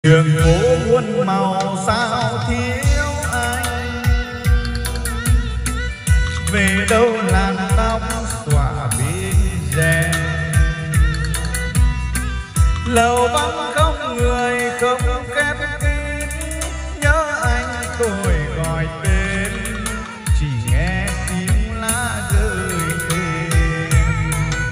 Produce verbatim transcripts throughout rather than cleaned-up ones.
đường phố muôn màu sao thiếu anh, về đâu làn tóc xõa bên rèm, lầu vắng không người không khép kín, nhớ anh tôi gọi tên chỉ nghe tiếng lá rơi thêm.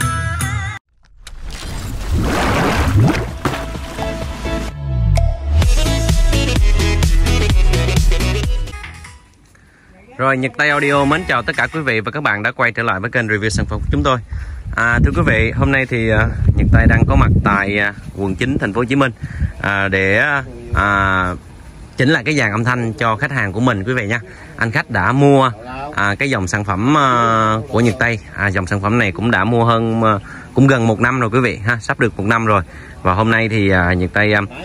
Rồi, Nhật Tây Audio mến chào tất cả quý vị và các bạn đã quay trở lại với kênh review sản phẩm của chúng tôi. À, thưa quý vị, hôm nay thì uh, Nhật Tây đang có mặt tại uh, quận chín thành phố Hồ Chí Minh uh, để uh, chỉnh lại cái dàn âm thanh cho khách hàng của mình quý vị nha. Anh khách đã mua uh, cái dòng sản phẩm uh, của Nhật Tây. À, dòng sản phẩm này cũng đã mua hơn uh, cũng gần một năm rồi quý vị ha, sắp được một năm rồi. Và hôm nay thì uh, Nhật Tây uh,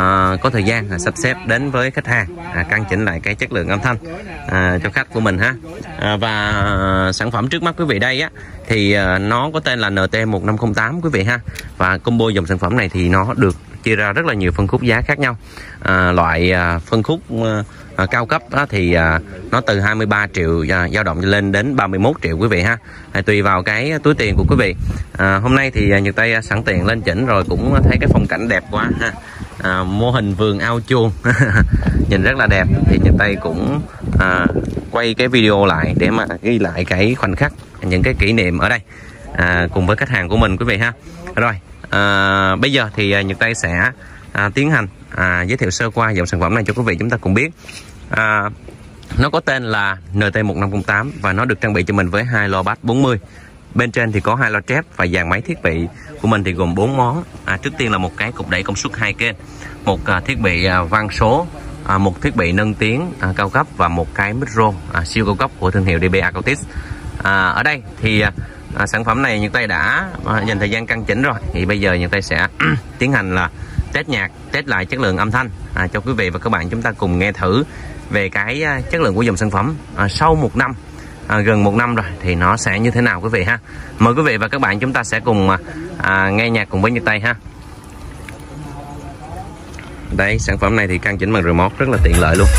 có thời gian uh, sắp xếp đến với khách hàng uh, căn chỉnh lại cái chất lượng âm thanh uh, cho khách của mình ha. Uh, và uh, sản phẩm trước mắt quý vị đây á thì uh, nó có tên là N T một năm không tám quý vị ha. Và combo dòng sản phẩm này thì nó được chia ra rất là nhiều phân khúc giá khác nhau. À, loại à, phân khúc à, cao cấp á, thì à, nó từ hai mươi ba triệu à, dao động lên đến ba mươi mốt triệu quý vị ha. À, tùy vào cái túi tiền của quý vị. À, hôm nay thì à, Nhật Tây à, sẵn tiện lên chỉnh rồi cũng thấy cái phong cảnh đẹp quá ha. À, mô hình vườn ao chuông nhìn rất là đẹp, thì Nhật Tây cũng à, quay cái video lại để mà ghi lại cái khoảnh khắc, những cái kỷ niệm ở đây à, cùng với khách hàng của mình quý vị ha. Rồi à, bây giờ thì Nhật Tây sẽ à, tiến hành à, giới thiệu sơ qua dòng sản phẩm này cho quý vị chúng ta cùng biết. à, Nó có tên là N T một năm không tám và nó được trang bị cho mình với hai loa bass bốn mươi. Bên trên thì có hai loa trép và dàn máy thiết bị của mình thì gồm bốn món. à, Trước tiên là một cái cục đẩy công suất hai kênh, một à, thiết bị à, vang số, à, một thiết bị nâng tiếng à, cao cấp và một cái micro à, siêu cao cấp của thương hiệu D B Acoustics. à, Ở đây thì À, sản phẩm này Nhật Tây đã à, dành thời gian căn chỉnh rồi, thì bây giờ Nhật Tây sẽ tiến hành là test nhạc, test lại chất lượng âm thanh à, cho quý vị và các bạn chúng ta cùng nghe thử về cái à, chất lượng của dòng sản phẩm à, sau một năm à, gần một năm rồi thì nó sẽ như thế nào quý vị ha. Mời quý vị và các bạn chúng ta sẽ cùng à, nghe nhạc cùng với Nhật Tây ha. Đây, sản phẩm này thì căn chỉnh bằng remote rất là tiện lợi luôn.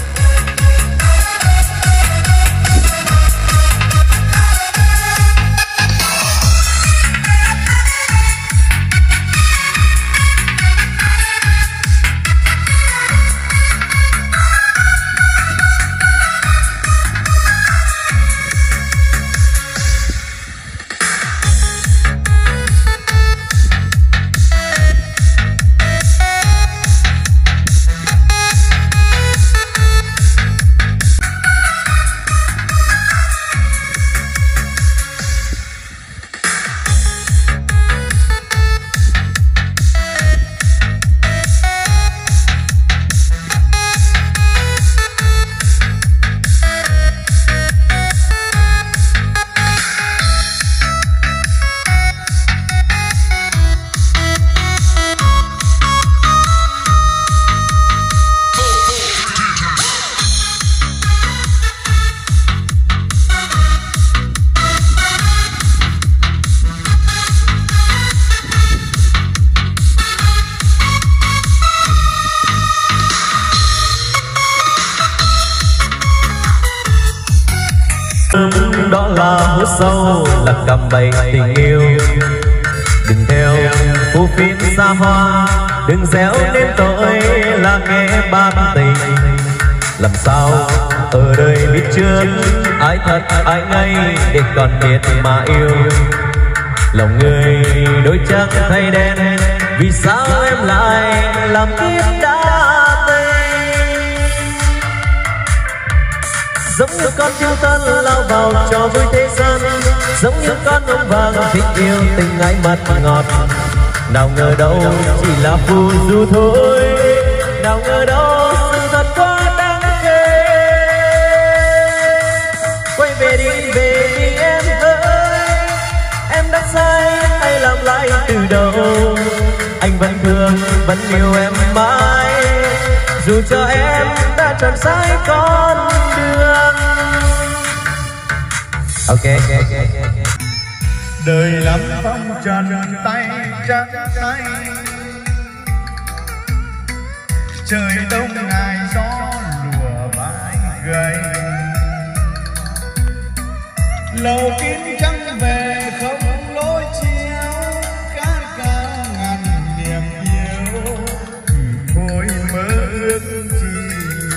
Đó là hố sâu, là cầm bầy tình yêu. Đừng theo phù phiếm xa hoa, đừng gieo nên tội là nghe ban tình. Làm sao ở đời biết trước ai thật ai ngây để còn biết mà yêu. Lòng người đôi chắc thay đen, vì sao em lại làm kiếp đã giống như con thiêu thân lao vào trò vui thế gian, giống như con ông vàng thích yêu tình ái mật ngọt. Nào ngờ đâu chỉ là phù du thôi, nào ngờ đâu sự thật quá đáng ghê. Quay về đi, về đi em ơi, em đã sai hay làm lại từ đầu. Anh vẫn thương, vẫn yêu em mãi, dù cho em đã chọn sai con đường. Ok, ok, ok, ok. Đời lắm phong trần tay trắng tay, trời đông ngày gió lùa vai gầy. Lầu kín trắng về không lối chiếu, khát khao ngàn niềm yêu thôi mơ ước chi.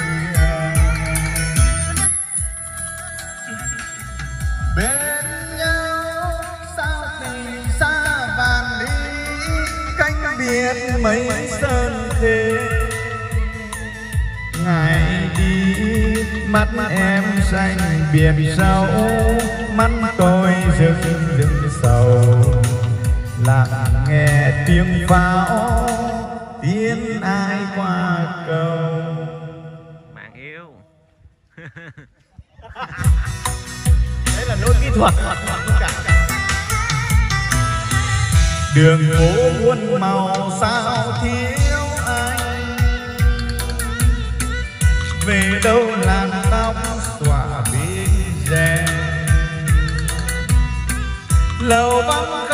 Bên nhau sao tình xa vạn lý, cánh biệt mấy sơn thế. Ngày đi mắt em xanh biển sâu, mắt tôi rưng rưng sầu, lặng nghe tiếng pháo tiếng ai qua cầu. Bạn yêu. Đấy là nốt kỹ thuật. Đường phố muôn màu sao thiếu anh, về đâu làn tóc xõa bên rèm. Lầu vắng